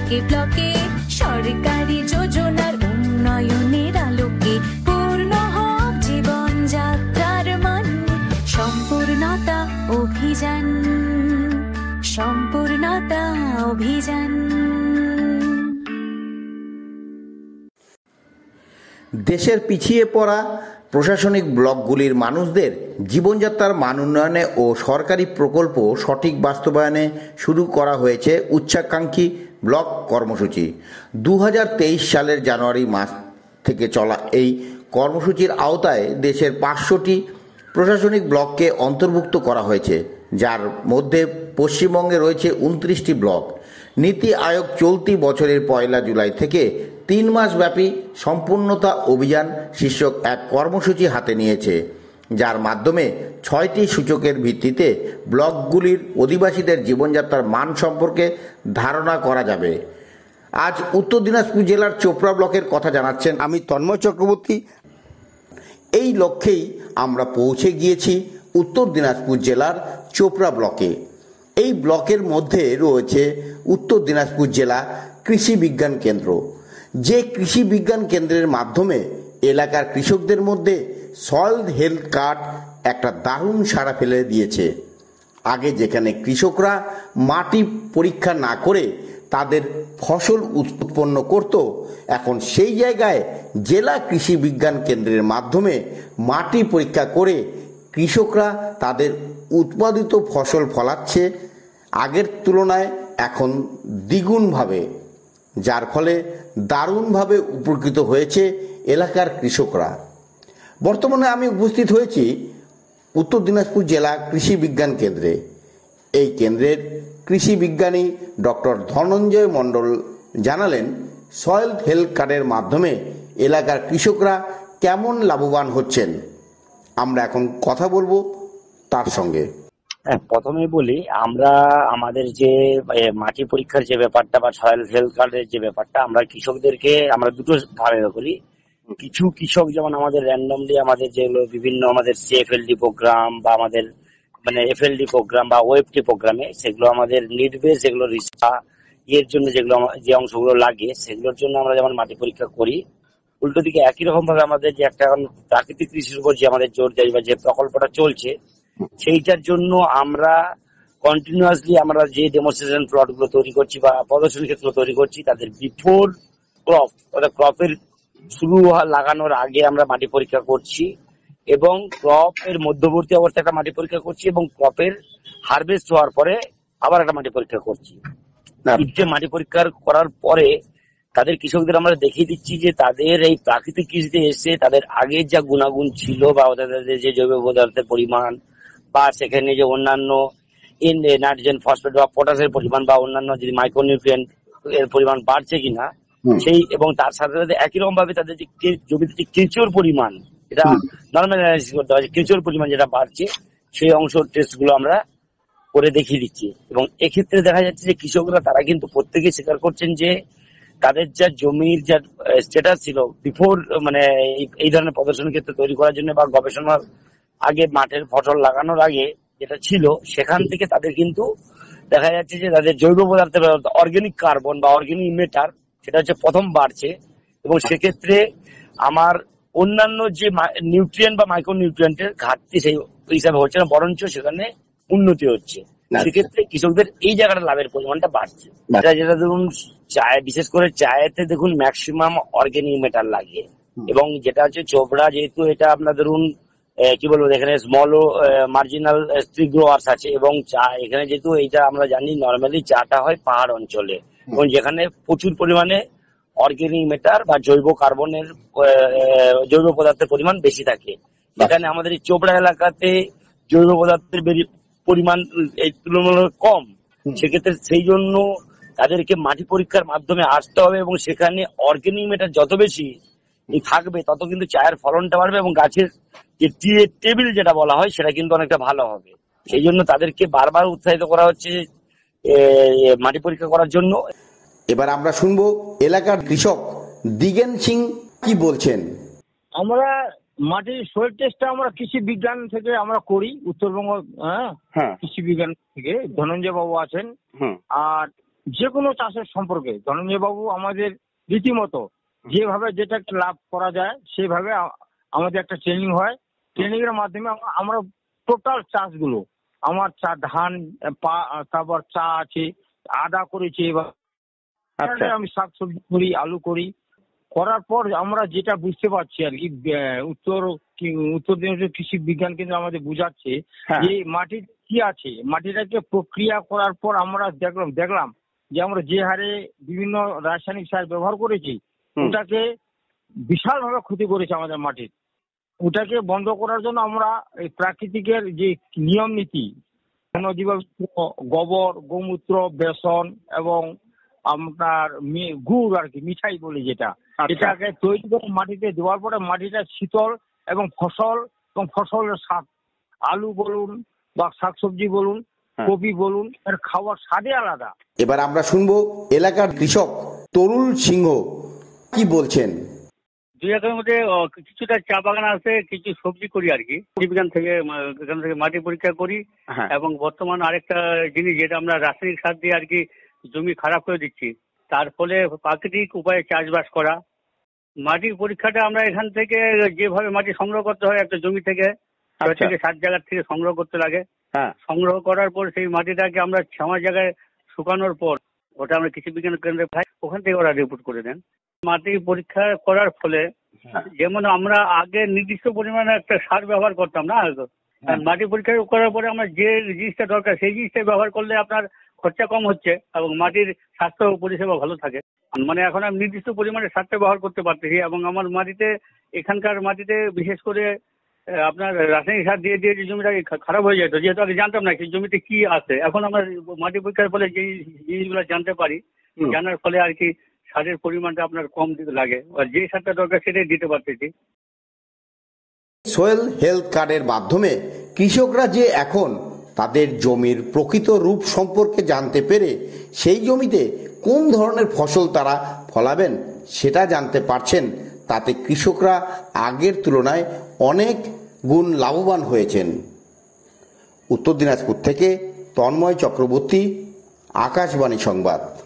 ব্লকে ব্লকে সরকারি যোজনার উন্নয়নের আলোকে পূর্ণ হোক জীবন যাত্রার মান। সম্পূর্ণতা অভিযান, সম্পূর্ণতা অভিযান। দেশের পিছিয়ে পড়া প্রশাসনিক ব্লকগুলির মানুষদের জীবনযাত্রার মান উন্নয়নে ও সরকারি প্রকল্প সঠিক বাস্তবায়নে শুরু করা হয়েছে উচ্চাকাঙ্ক্ষী ব্লক কর্মসূচি। 2023 সালের জানুয়ারি মাস থেকে চলা এই কর্মসূচির আওতায় দেশের 500টি প্রশাসনিক ব্লককে অন্তর্ভুক্ত করা হয়েছে, যার মধ্যে পশ্চিমবঙ্গে রয়েছে 29টি ব্লক। নীতি আয়োগ চলতি বছরের 1 জুলাই থেকে 3 মাস ব্যাপী সম্পূর্ণতা অভিযান শীর্ষক এক কর্মসূচি হাতে নিয়েছে, যার মাধ্যমে 6টি সূচকের ভিত্তিতে ব্লকগুলির অধিবাসীদের জীবনযাত্রার মান সম্পর্কে ধারণা করা যাবে। আজ উত্তর দিনাজপুর জেলার চোপড়া ব্লকের কথা জানাচ্ছেন আমি তন্ময় চক্রবর্তী। এই লক্ষ্যেই আমরা পৌঁছে গিয়েছি উত্তর দিনাজপুর জেলার চোপড়া ব্লকে। এই ব্লকের মধ্যে রয়েছে উত্তর দিনাজপুর জেলা কৃষি বিজ্ঞান কেন্দ্র, যে কৃষি বিজ্ঞান কেন্দ্রের মাধ্যমে এলাকার কৃষকদের মধ্যে সয়েল হেলথ কার্ড একটা দারুণ সাড়া ফেলে দিয়েছে। আগে যেখানে কৃষকরা মাটি পরীক্ষা না করে তাদের ফসল উৎপন্ন করত, এখন সেই জায়গায় জেলা কৃষি বিজ্ঞান কেন্দ্রের মাধ্যমে মাটি পরীক্ষা করে কৃষকরা তাদের উৎপাদিত ফসল ফলাচ্ছে আগের তুলনায় এখন দ্বিগুণভাবে, যার ফলে দারুণভাবে উপকৃত হয়েছে এলাকার কৃষকরা। বর্তমানে আমি উপস্থিত হয়েছি উত্তর দিনাজপুর জেলা কৃষি বিজ্ঞান কেন্দ্রে। এই কেন্দ্রের কৃষি বিজ্ঞানী ডক্টর ধনঞ্জয় মণ্ডল জানালেন সয়েল হেলথ কার্ডের মাধ্যমে এলাকার কৃষকরা কেমন লাভবান হচ্ছেন। আমরা এখন কথা বলবো তার সঙ্গে। প্রথমে বলি, আমরা আমাদের যে মাটি পরীক্ষার যে ব্যাপারটা বা সয়েল হেলথ কার্ডের যে ব্যাপারটা, আমরা কৃষকদেরকে আমরা দুটো ভাবে করি। কিছু কৃষক যেমন আমাদের র্যান্ডমলি আমাদের যেগুলো বিভিন্ন আমাদের সিএফএলডি প্রোগ্রাম বা আমাদের মানে এফএলডি প্রোগ্রাম বা ওএফটি প্রোগ্রামে, সেগুলো আমাদের নিড বেস, যেগুলো রিসার্চ এর জন্য যেগুলো যে অংশগুলো লাগে সেগুলোর জন্য আমরা যেমন মাটি পরীক্ষা করি, উল্টো দিকে একই রকম ভাবে আমাদের যে একটা প্রাকৃতিক কৃষির উপর যে আমাদের জোর দেয় বা যে প্রকল্পটা চলছে, সেইটার জন্য আমরা কন্টিনিউয়াসলি আমরা যে ডেমনস্ট্রেশন প্লট গুলো তৈরি করছি বা প্রদর্শনী ক্ষেত্র তৈরি করছি, তাদের বিফোর ক্রপ অর্থাৎ ক্রপের শুরু লাগানোর আগে আমরা মাটি পরীক্ষা করছি, এবং ক্রপের মধ্যবর্তী অবস্থায় একটা মাটি পরীক্ষা করছি, এবং ক্রপের হারভেস্ট হওয়ার পরে আবার একটা মাটি পরীক্ষা করছি। তিনটে মাটি পরীক্ষা করার পরে তাদের কৃষকদের আমরা দেখিয়ে দিচ্ছি যে তাদের এই প্রাকৃতিক কৃষিতে এসে তাদের আগের যা গুণাগুণ ছিল বা তাদের যে জৈব পদার্থের পরিমাণ বা সেখানে যে অন্যান্য নাইট্রোজেন, ফসফেট বা পটাশের পরিমাণ বা অন্যান্য যদি মাইক্রোনিউট্রিয়েন্ট এর পরিমাণ বাড়ছে কিনা, সেই এবং তার সাথে সাথে একই রকম ভাবে তাদের যে জমিতে যে কেঁচোর পরিমাণ, এটা নর্মাল অ্যানালাইসিস করতে হয়, কেঁচোর পরিমাণ যেটা বাড়ছে সেই অংশ টেস্ট গুলো আমরা করে দেখিয়ে দিচ্ছি। এবং এক্ষেত্রে দেখা যাচ্ছে যে কৃষকরা তারা কিন্তু প্রত্যেকেই স্বীকার করছেন যে তাদের যা জমির যা স্ট্যাটাস ছিল বিফোর মানে এই ধরনের প্রদর্শনী ক্ষেত্রে তৈরি করার জন্য বা গবেষণার আগে মাঠের ফসল লাগানোর আগে যেটা ছিল, সেখান থেকে তাদের কিন্তু দেখা যাচ্ছে যে তাদের জৈব পদার্থের অর্গানিক কার্বন বা অর্গানিক ম্যাটার সেটা হচ্ছে প্রথম বাড়ছে, এবং সেক্ষেত্রে আমার অন্যান্য যে নিউট্রিয়েন্ট বা মাইক্রো নিউট্রিয়েন্টের ঘাটতি সেই হিসাবে হচ্ছে না, বরঞ্চ সেখানে উন্নতি হচ্ছে। সেক্ষেত্রে কৃষকদের এই জায়গাটা লাভের পরিমাণটা বাড়ছে। যেটা ধরুন চায়, বিশেষ করে চায়েতে দেখুন ম্যাক্সিমাম অর্গানিক ম্যাটার লাগে, এবং যেটা হচ্ছে চোপড়া, যেহেতু এটা আপনার ধরুন কি বলবো, এখানে স্মল ও মার্জিনাল ট্রি গ্রোয়ার্স আছে, এবং চা এখানে যেহেতু এইটা আমরা জানি নর্মালি চাটা হয় পাহাড় অঞ্চলে, এবং যেখানে প্রচুর পরিমাণে অর্গানিক ম্যাটার বা জৈব কার্বনের জৈব পদার্থের পরিমাণ বেশি থাকে। এখানে আমাদের এই চোপড়া এলাকাতে জৈব পদার্থের পরিমাণ এই তুলনামূলক কম। সেক্ষেত্রে সেই জন্য তাদেরকে মাটি পরীক্ষার মাধ্যমে আসতে হবে, এবং সেখানে অর্গানিক ম্যাটার যত বেশি থাকবে তত কিন্তু চায়ের ফলনটা বাড়বে, এবং গাছের যে টেবিল যেটা বলা হয় সেটা কিন্তু অনেকটা ভালো হবে। সেই জন্য তাদেরকে বারবার উৎসাহিত করা হচ্ছে মাটি পরীক্ষা করার জন্য। এবার আমরা শুনবো এলাকার কৃষক দিগেন সিং কি বলছেন। আমরা মাটির সোয়েল টেস্টটা আমরা কৃষি বিজ্ঞান থেকে আমরা করি, উত্তরবঙ্গ কৃষি বিজ্ঞান থেকে ধনঞ্জয় বাবু আছেন। আর যে কোনো চাষের সম্পর্কে ধনঞ্জয় বাবু আমাদের রীতিমতো যেভাবে যেটা লাভ করা যায় সেভাবে আমাদের একটা ট্রেনিং হয়। ট্রেনিং এর মাধ্যমে আমরা টোটাল চাষগুলো, আমার ধান, তারপর চা আছে, আদা করেছি, এবার আমি শাকসবজি করি, আলু করি। করার পর আমরা যেটা বুঝতে পারছি আর কি, উত্তর দিনাজপুর কৃষি বিজ্ঞান কেন্দ্র আমাদের বুঝাচ্ছে যে মাটির কি আছে, মাটিটাকে প্রক্রিয়া করার পর আমরা দেখলাম যে আমরা যে হারে বিভিন্ন রাসায়নিক সার ব্যবহার করেছি ওটাকে বিশাল ভাবে ক্ষতি করেছে আমাদের মাটির। ওটাকে বন্ধ করার জন্য আমরা এই প্রাকৃতিকের যে নিয়ম নীতি, গোবর, গোমূত্র, বেসন এবং আপনার গুড় আর কি, মিঠাই বলি যেটা, এটাকে তৈরি করে মাটিতে দেওয়ার পরে মাটিটা শীতল এবং ফসলের স্বাদ, আলু বলুন বা শাকসবজি বলুন, কপি বলুন, এর খাওয়ার স্বাদই আলাদা। এবার আমরা শুনবো এলাকার কৃষক তরুল সিংহ কি বলছেন। 2 একরের মধ্যে কিছুটা চা বাগান আছে, কিছু সবজি করি আর কি। এখান থেকে মাটি পরীক্ষা করি এবং বর্তমান আরেকটা জিনিস যেটা আমরা রাসায়নিক সার দিয়ে আর কি জমি খারাপ করে দিচ্ছি, তার ফলে প্রাকৃতিক উপায়ে চাষবাস করা। মাটির পরীক্ষাটা আমরা এখান থেকে যেভাবে মাটি সংগ্রহ করতে হয় একটা জমি থেকে 6 থেকে 7 জায়গার থেকে সংগ্রহ করতে লাগে। সংগ্রহ করার পর সেই মাটিটাকে আমরা 6 জায়গায় শুকানোর পর ওটা আমরা কৃষি বিজ্ঞান কেন্দ্রে পাই, ওখান থেকে ওরা রিপোর্ট করে দেন। মাটি পরীক্ষা করার ফলে যেমন আমরা আগে নির্দিষ্ট পরিমাণে একটা সার ব্যবহার করতাম না, মাটি পরীক্ষা করার পরে আমরা যে জিনিসটা দরকার সেই জিনিসটা ব্যবহার করলে আপনার খরচা কম হচ্ছে এবং মাটির স্বাস্থ্য পরিষেবা ভালো থাকে। মানে এখন আমি নির্দিষ্ট পরিমাণে সারটা ব্যবহার করতে পারতেছি এবং আমার মাটিতে, এখানকার মাটিতে বিশেষ করে আপনার রাসায়নিক সার দিয়ে দিয়ে যে জমিটা খারাপ হয়ে যেত, যেহেতু আগে জানতাম না সেই জমিতে কি আছে, এখন আমরা মাটি পরীক্ষার ফলে যে জিনিসগুলো জানতে পারি, জানার ফলে আর কি সারের পরিমাণটা আপনার কম দিতে লাগে, আর যে সারটা দরকার সেটাই দিতে পারতেছি। সয়েল হেলথ কার্ডের মাধ্যমে কৃষকরা যে এখন তাদের জমির প্রকৃত রূপ সম্পর্কে জানতে পেরে সেই জমিতে কোন ধরনের ফসল তারা ফলাবেন সেটা জানতে পারছেন, তাতে কৃষকরা আগের তুলনায় অনেক গুণ লাভবান হয়েছেন। উত্তর দিনাজপুর থেকে তন্ময় চক্রবর্তী, আকাশবাণী সংবাদ।